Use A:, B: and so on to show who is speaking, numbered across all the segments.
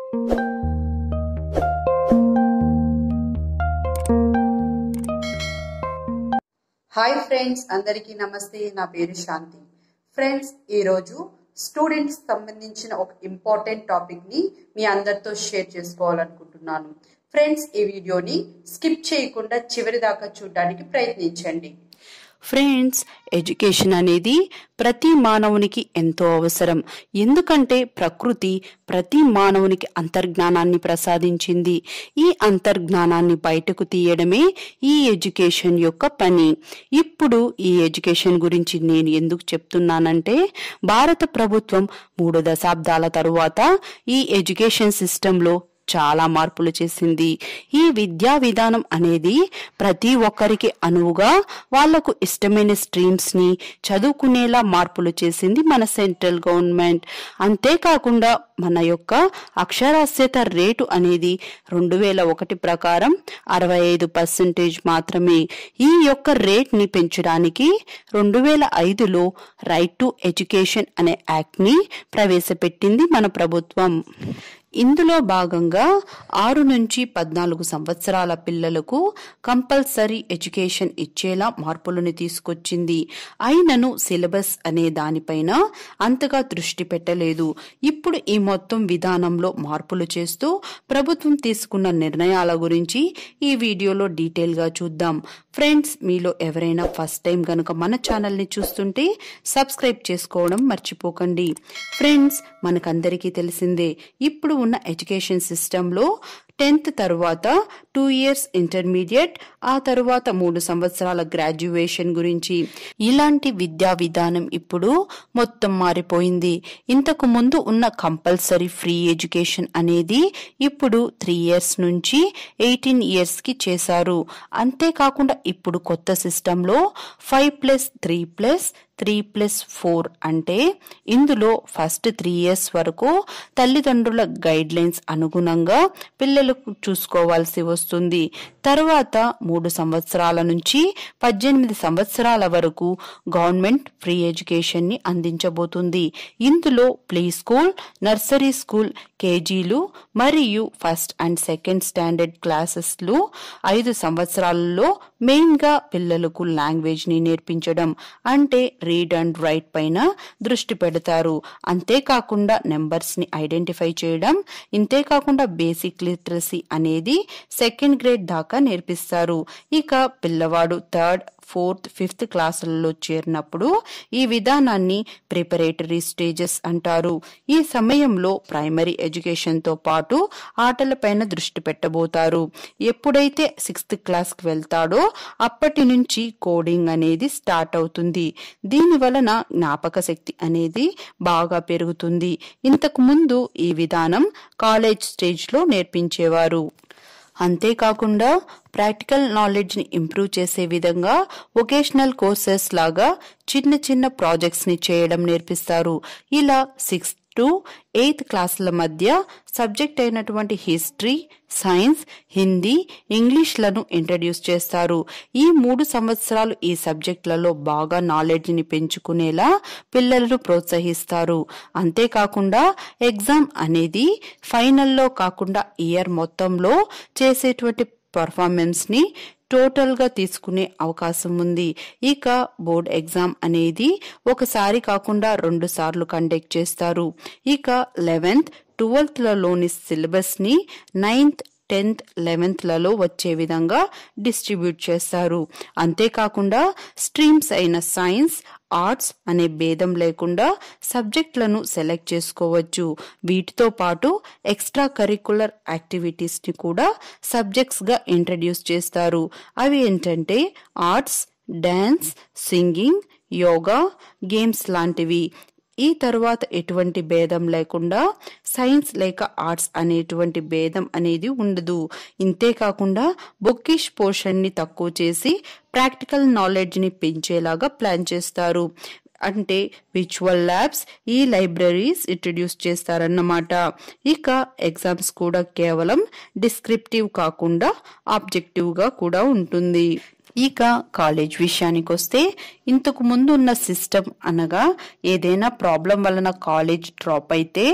A: Hi friends, అందరికీ నమస్తే. నా పేరు శాంతి. ఫ్రెండ్స్, ఈరోజు స్టూడెంట్స్ సంబంధించిన ఒక ఇంపార్టెంట్ టాపిక్ ని మీ అందరితో షేర్ చేసుకోవాలనుకుంటున్నాను. ఫ్రెండ్స్, ఈ వీడియోని స్కిప్ చేయకుండా చివరి దాకా చూడడానికి ప్రయత్నించండి.
B: ఫ్రెండ్స్, ఎడ్యుకేషన్ అనేది ప్రతి మానవునికి ఎంతో అవసరం. ఎందుకంటే ప్రకృతి ప్రతి మానవునికి అంతర్జ్ఞానాన్ని ప్రసాదించింది. ఈ అంతర్జ్ఞానాన్ని బయటకు తీయడమే ఈ ఎడ్యుకేషన్ యొక్క పని. ఇప్పుడు ఈ ఎడ్యుకేషన్ గురించి నేను ఎందుకు చెప్తున్నానంటే, భారత ప్రభుత్వం 3 దశాబ్దాల తరువాత ఈ ఎడ్యుకేషన్ సిస్టంలో చాలా మార్పులు చేసింది. ఈ విద్యా విధానం అనేది ప్రతి ఒక్కరికి అనువుగా వాళ్లకు ఇష్టమైన స్ట్రీమ్స్ ని చదువుకునేలా మార్పులు చేసింది మన సెంట్రల్ గవర్నమెంట్. అంతేకాకుండా మన యొక్క అక్షరాస్యత రేటు అనేది 2001 ప్రకారం 65% మాత్రమే. ఈ యొక్క రేట్ ని పెంచడానికి 2005లో రైట్ టు ఎడ్యుకేషన్ అనే యాక్ట్ ని ప్రవేశపెట్టింది మన ప్రభుత్వం. ఇందులో భాగంగా 6 నుంచి 14 సంవత్సరాల పిల్లలకు కంపల్సరీ ఎడ్యుకేషన్ ఇచ్చేలా మార్పులను తీసుకొచ్చింది. అయినను సిలబస్ అనే దానిపైన అంతగా దృష్టి పెట్టలేదు. ఇప్పుడు ఈ మొత్తం విధానంలో మార్పులు చేస్తూ ప్రభుత్వం తీసుకున్న నిర్ణయాల గురించి ఈ వీడియోలో డీటెయిల్ గా చూద్దాం. ఫ్రెండ్స్, మీలో ఎవరైనా ఫస్ట్ టైం గనుక మన ఛానల్ ని చూస్తుంటే సబ్స్క్రైబ్ చేసుకోవడం మర్చిపోకండి. ఫ్రెండ్స్, మనకందరికీ తెలిసిందే, ఇప్పుడు ఉన్న ఎడ్యుకేషన్ సిస్టంలో 10th తర్వాత 2 years ఇంటర్మీడియట్, ఆ తరువాత 3 సంవత్సరాల గ్రాడ్యుయేషన్ గురించి. ఇలాంటి విద్యా విధానం ఇప్పుడు మొత్తం మారిపోయింది. ఇంతకు ముందు ఉన్న కంపల్సరీ ఫ్రీ ఎడ్యుకేషన్ అనేది ఇప్పుడు 3 years నుంచి 18 years కి చేశారు. అంతేకాకుండా ఇప్పుడు కొత్త సిస్టంలో 5+3+3+4 అంటే ఇందులో ఫస్ట్ 3 years వరకు తల్లిదండ్రుల గైడ్ లైన్స్ అనుగుణంగా పిల్లలకు చూసుకోవాల్సి వస్తుంది. తర్వాత 3 సంవత్సరాల నుంచి 18 సంవత్సరాల వరకు గవర్నమెంట్ ఫ్రీ ఎడ్యుకేషన్ ని అందించబోతుంది. ఇందులో ప్లే స్కూల్, నర్సరీ స్కూల్, కేజీలు మరియు ఫస్ట్ అండ్ సెకండ్ స్టాండర్డ్ క్లాసెస్లు 5 సంవత్సరాలలో మెయిన్ గా పిల్లలకు లాంగ్వేజ్ ని నేర్పించడం, అంటే రీడ్ అండ్ రైట్ పైన దృష్టి పెడతారు. అంతేకాకుండా నెంబర్స్ ని ఐడెంటిఫై చేయడం, ఇంతేకాకుండా బేసిక్ లిటరసీ అనేది 2nd grade దాకా నేర్పిస్తారు. ఇక పిల్లవాడు 3rd, 4th, 5th క్లాసులలో చేరినప్పుడు ఈ విధానాన్ని ప్రిపరేటరీ స్టేజెస్ అంటారు. ఈ సమయంలో ప్రైమరీ ఎడ్యుకేషన్ తో పాటు ఆటలపైన దృష్టి పెట్టబోతారు. ఎప్పుడైతే 6th క్లాస్ కి వెళ్తాడో అప్పటి నుంచి కోడింగ్ అనేది స్టార్ట్ అవుతుంది. దీని వలన జ్ఞాపక శక్తి అనేది బాగా పెరుగుతుంది. ఇంతకు ముందు ఈ విధానం కాలేజ్ స్టేజ్ లో నేర్పించేవారు. అంతేకాకుండా ప్రాక్టికల్ నాలెడ్జ్ ని ఇంప్రూవ్ చేసే విధంగా వొకేషనల్ కోర్సెస్ లాగా చిన్న చిన్న ప్రాజెక్ట్స్ ని చేయడం నేర్పిస్తారు. ఇలా 6th to 8th క్లాసుల మధ్య సబ్జెక్ట్ అయినటువంటి హిస్టరీ, సైన్స్, హిందీ, ఇంగ్లీష్లను ఇంట్రడ్యూస్ చేస్తారు. ఈ 3 సంవత్సరాలు ఈ సబ్జెక్టులలో బాగా నాలెడ్జ్ ని పెంచుకునేలా పిల్లలను ప్రోత్సహిస్తారు. అంతేకాకుండా ఎగ్జామ్ అనేది ఫైనల్లో కాకుండా ఇయర్ మొత్తంలో చేసేటువంటి పర్ఫార్మెన్స్ ని టోటల్ గా తీసుకునే అవకాశం ఉంది. ఇక బోర్డ్ ఎగ్జామ్ అనేది ఒకసారి కాకుండా 2 సార్లు కండక్ట్ చేస్తారు. ఇక 11th, 12th లలోని సిలబస్ ని 9th, 10th, 11th లలో వచ్చే విధంగా డిస్ట్రిబ్యూట్ చేస్తారు. అంతేకాకుండా స్ట్రీమ్స్ అయిన సైన్స్, ఆర్ట్స్ అనే భేదం లేకుండా సబ్జెక్టులను సెలెక్ట్ చేసుకోవచ్చు. వీటితో పాటు ఎక్స్ట్రా కరిక్యులర్ యాక్టివిటీస్ ని కూడా సబ్జెక్ట్స్ గా ఇంట్రడ్యూస్ చేస్తారు. అవి ఏంటంటే arts, dance, singing, yoga, games లాంటివి. ఈ తర్వాత ఎటువంటి భేదం లేకుండా సైన్స్ లేక ఆర్ట్స్ అనేటువంటి భేదం అనేది ఉండదు. ఇంతేకాకుండా బుకిష్ పోర్షన్ ని తక్కువ చేసి ప్రాక్టికల్ నాలెడ్జ్ ని పెంచేలాగా ప్లాన్ చేస్తారు. అంటే విజువల్ ల్యాబ్స్, ఈ లైబ్రరీస్ ఇంట్రడ్యూస్ చేస్తారన్నమాట. ఇక ఎగ్జామ్స్ కూడా కేవలం డిస్క్రిప్టివ్ కాకుండా ఆబ్జెక్టివ్ గా కూడా ఉంటుంది. ఇక కాలేజ్ విషయానికి వస్తే ఇంతకు ముందు ఉన్న సిస్టమ్ అనగా ఏదైనా ప్రాబ్లం వలన కాలేజ్ డ్రాప్ అయితే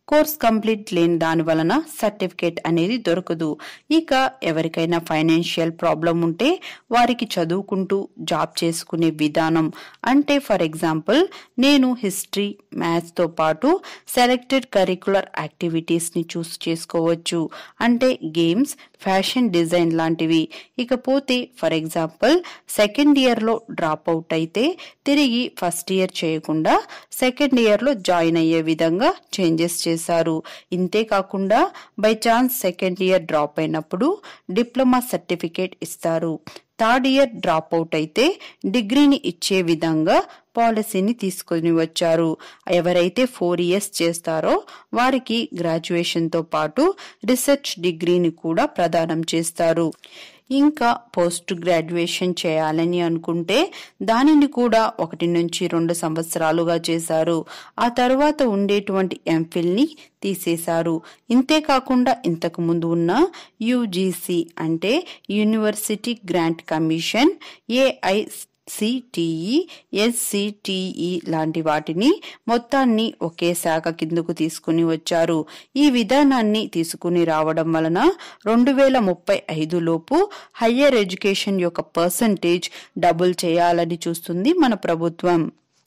B: కోర్స్ కంప్లీట్ లేని దాని వలన సర్టిఫికేట్ అనేది దొరకదు. ఇక ఎవరికైనా ఫైనాన్షియల్ ప్రాబ్లం ఉంటే వారికి చదువుకుంటూ జాబ్ చేసుకునే విధానం అంటే ఫర్ ఎగ్జాంపుల్ నేను హిస్టరీ, మ్యాథ్స్ తో పాటు సెలెక్టెడ్ కరికులర్ యాక్టివిటీస్ ని చూస్ చేసుకోవచ్చు, అంటే గేమ్స్, ఫ్యాషన్ డిజైన్ లాంటివి. ఇకపోతే ఫర్ ఎగ్జాంపుల్ సెకండ్ ఇయర్ లో డ్రాప్ అవుట్ అయితే తిరిగి ఫస్ట్ ఇయర్ చేయకుండా సెకండ్ ఇయర్ లో జాయిన్ అయ్యే విధంగా చేంజెస్ చేశారు. ఇంతే కాకుండా by chance second year drop అయినప్పుడు డిప్లొమా సర్టిఫికేట్ ఇస్తారు. థర్డ్ ఇయర్ డ్రాప్ అవుట్ అయితే డిగ్రీని ఇచ్చే విధంగా పాలసీని తీసుకొని వచ్చారు. ఎవరైతే 4 ఇయర్స్ చేస్తారో వారికి గ్రాడ్యుయేషన్ తో పాటు రీసెర్చ్ డిగ్రీని కూడా ప్రదానం చేస్తారు. ఇంకా పోస్ట్ గ్రాడ్యుయేషన్ చేయాలని అనుకుంటే దానిని కూడా 1 నుంచి 2 సంవత్సరాలుగా చేశారు. ఆ తర్వాత ఉండేటువంటి ఎంఫిల్ ని తీసేశారు. ఇంతేకాకుండా ఇంతకు ముందు ఉన్న యూజీసీ అంటే university grant commission, AICTE, SCTE లాంటి వాటిని మొత్తాన్ని ఒకే శాఖ కిందకు తీసుకుని వచ్చారు. ఈ విధానాన్ని తీసుకుని రావడం వలన 2035 లోపు హయ్యర్ ఎడ్యుకేషన్ యొక్క పర్సంటేజ్ డబుల్ చేయాలని చూస్తుంది మన ప్రభుత్వం.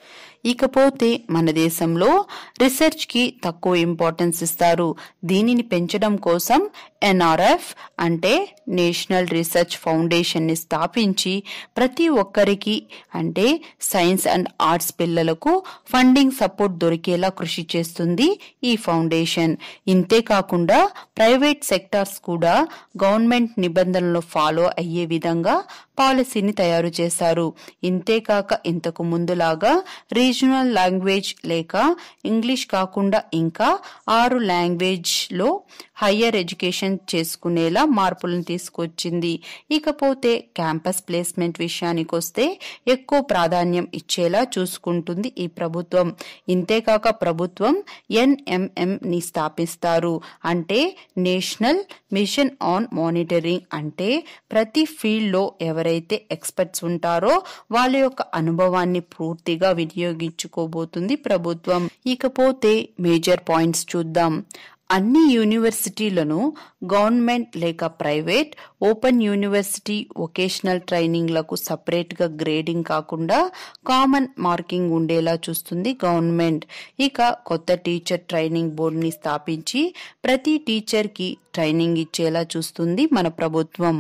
B: ఇకపోతే మన దేశంలో రీసెర్చ్ కి తక్కువ ఇంపార్టెన్స్ ఇస్తారు. దీనిని పెంచడం కోసం ఎన్ఆర్ఎఫ్ అంటే నేషనల్ రీసెర్చ్ ఫౌండేషన్ ని స్థాపించి ప్రతి ఒక్కరికి అంటే సైన్స్ అండ్ ఆర్ట్స్ పిల్లలకు ఫండింగ్ సపోర్ట్ దొరికేలా కృషి చేస్తుంది ఈ ఫౌండేషన్. ఇంతేకాకుండా ప్రైవేట్ సెక్టార్స్ కూడా గవర్నమెంట్ నిబంధనలు ఫాలో అయ్యే విధంగా పాలసీని తయారు చేశారు. ఇంతేకాక ఇంతకు ముందులాగా రీజనల్ లాంగ్వేజ్ లేక ఇంగ్లీష్ కాకుండా ఇంకా 6 లాంగ్వేజ్ లో హయ్యర్ ఎడ్యుకేషన్ చేసుకునేలా మార్పులను తీసుకొచ్చింది. ఇకపోతే క్యాంపస్ ప్లేస్మెంట్ విషయానికి వస్తే ఎక్కువ ప్రాధాన్యం ఇచ్చేలా చూసుకుంటుంది ఈ ప్రభుత్వం. ఇంతేకాక ప్రభుత్వం ఎన్ఎంఎం ని స్థాపిస్తారు, అంటే నేషనల్ మిషన్ ఆన్ మానిటరింగ్, అంటే ప్రతి ఫీల్డ్ లో ఎవరైతే ఎక్స్పర్ట్స్ ఉంటారో వాళ్ళ యొక్క అనుభవాన్ని పూర్తిగా వినియోగించుకోబోతుంది ప్రభుత్వం. ఇకపోతే మేజర్ పాయింట్స్ చూద్దాం. అన్ని యూనివర్సిటీలను గవర్నమెంట్ లేక ప్రైవేట్, ఓపెన్ యూనివర్సిటీ, వొకేషనల్ ట్రైనింగ్లకు సపరేట్ గా గ్రేడింగ్ కాకుండా కామన్ మార్కింగ్ ఉండేలా చూస్తుంది గవర్నమెంట్. ఇక కొత్త టీచర్ ట్రైనింగ్ బోర్డుని స్థాపించి ప్రతి టీచర్ కి ట్రైనింగ్ ఇచ్చేలా చూస్తుంది మన ప్రభుత్వం.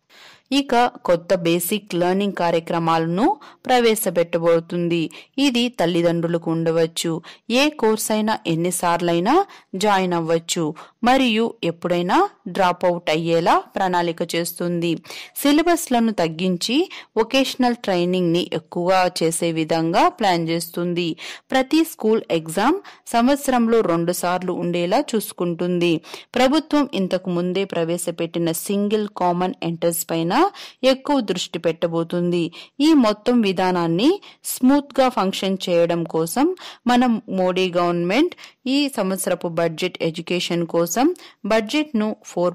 B: ఇక కొత్త బేసిక్ లెర్నింగ్ కార్యక్రమాలను ప్రవేశపెట్టబోతుంది. ఇది తల్లిదండ్రులకు ఉండవచ్చు. ఏ కోర్స్ అయినా ఎన్నిసార్లైనా జాయిన్ అవ్వచ్చు మరియు ఎప్పుడైనా డ్రాప్ అవుట్ అయ్యేలా ప్రణాళిక చేస్తుంది. సిలబస్లను తగ్గించి వొకేషనల్ ట్రైనింగ్ ని ఎక్కువగా చేసే విధంగా ప్లాన్ చేస్తుంది. ప్రతి స్కూల్ ఎగ్జామ్ సంవత్సరంలో 2 సార్లు ఉండేలా చూసుకుంటుంది. ప్రభుత్వం ఇంతకు ముందే ప్రవేశపెట్టిన సింగిల్ కామన్ ఎంట్రన్స్ పైన ఎక్కువ దృష్టి పెట్టబోతుంది. ఈ మొత్తం విధానాన్ని స్మూత్ గా ఫంక్షన్ చేయడం కోసం మనం మోడీ గవర్నమెంట్ ఈ సంవత్సరపు బడ్జెట్ ఎడ్యుకేషన్ కోసం బడ్జెట్ ను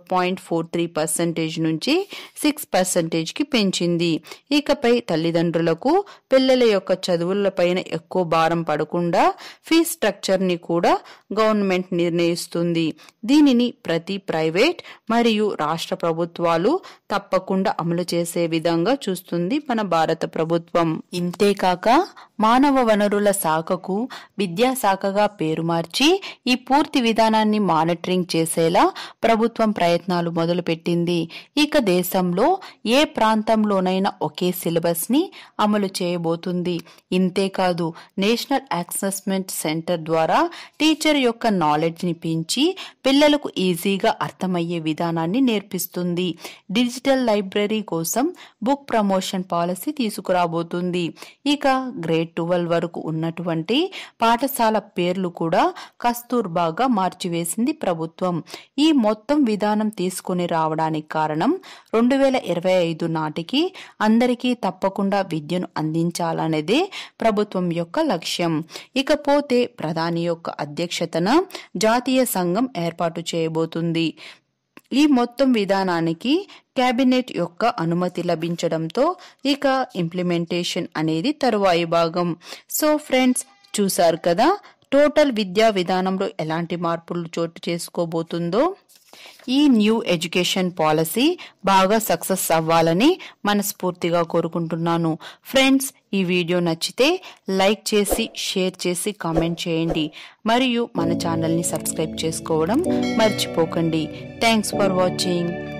B: 4.43% నుంచి 6% కి పెంచింది. ఇకపై తల్లిదండ్రులకు పిల్లల యొక్క చదువులపైన ఎక్కువ భారం పడకుండా ఫీజ్ స్ట్రక్చర్ ని కూడా గవర్నమెంట్ నిర్ణయిస్తుంది. దీనిని ప్రతి ప్రైవేట్ మరియు రాష్ట్ర ప్రభుత్వాలు తప్పకుండా అమలు చేసే విధంగా చూస్తుంది మన భారత ప్రభుత్వం. ఇంతేకాక మానవ వనరుల శాఖకు విద్యాశాఖగా పేరు మార్చి ఈ పూర్తి విధానాన్ని మానిటరింగ్ చేసేలా ప్రభుత్వం ప్రయత్నాలు మొదలుపెట్టింది. ఇక దేశంలో ఏ ప్రాంతంలోనైనా ఒకే సిలబస్ ని అమలు చేయబోతుంది. ఇంతేకాదు నేషనల్ అసెస్మెంట్ సెంటర్ ద్వారా టీచర్ యొక్క నాలెడ్జ్ ని పెంచి పిల్లలకు ఈజీగా అర్థమయ్యే విధానాన్ని నేర్పిస్తుంది. డిజిటల్ లైబ్రరీ కోసం బుక్ ప్రమోషన్ పాలసీ తీసుకురాబోతుంది. ఇక గ్రేడ్ 12 వరకు ఉన్నటువంటి పాఠశాల పేర్లు కూడా కస్తూర్బాగా మార్చివేసింది ప్రభుత్వం. ఈ మొత్తం విధానం తీసుకుని రావడానికి కారణం 2025 నాటికి అందరికీ తప్పకుండా విద్యను అందించాలనేదే ప్రభుత్వం యొక్క లక్ష్యం. ఇకపోతే ప్రధాని యొక్క అధ్యక్షతన జాతీయ సంఘం ఏర్పాటు చేయబోతుంది. ఈ మొత్తం విధానానికి కేబినెట్ యొక్క అనుమతి లభించడంతో ఇక ఇంప్లిమెంటేషన్ అనేది తరువాయి భాగం. సో ఫ్రెండ్స్ చూసారు కదా, టోటల్ విద్యా విధానంలో ఎలాంటి మార్పులు చోటు చేసుకోబోతుందో, ఈ న్యూ ఎడ్యుకేషన్ పాలసీ బాగా సక్సెస్ అవ్వాలని మనస్ఫూర్తిగా కోరుకుంటున్నాను. ఫ్రెండ్స్, ఈ వీడియో నచ్చితే లైక్ చేసి, షేర్ చేసి, కామెంట్ చేయండి. మరియు మన ఛానల్ని సబ్స్క్రైబ్ చేసుకోవడం మర్చిపోకండి. Thanks for watching.